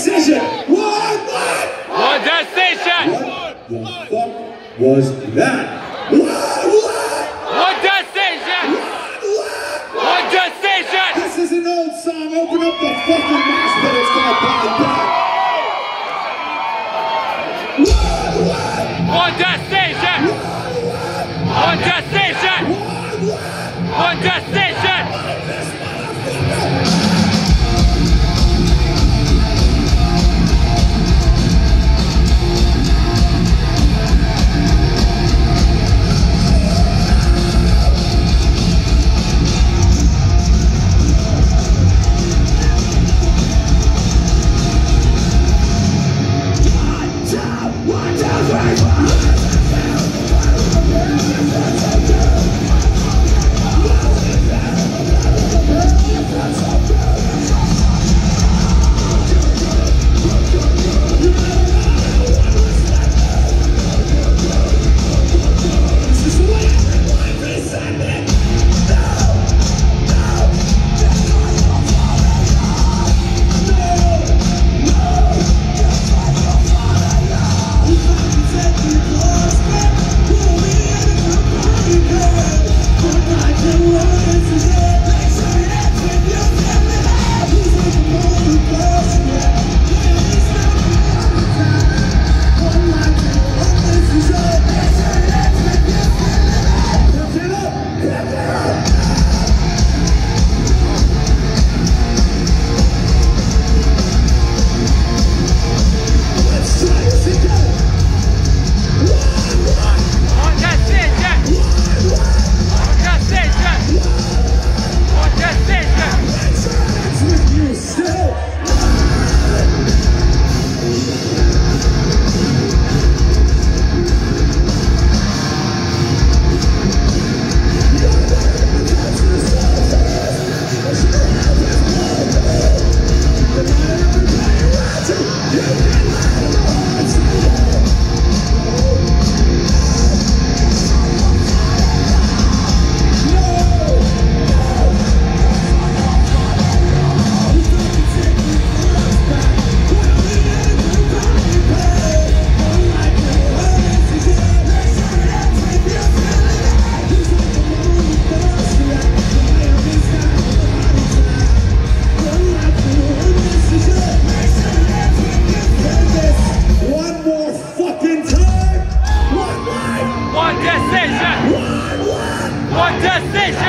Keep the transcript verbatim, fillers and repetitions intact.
decision. One, one. One decision. What the fuck was that? One, one. One decision. One, one. One decision. This is an old song. Open up the fucking mosh pit. It's gonna buy back. One, one. One decision. One decision. One decision. One decision. One decision.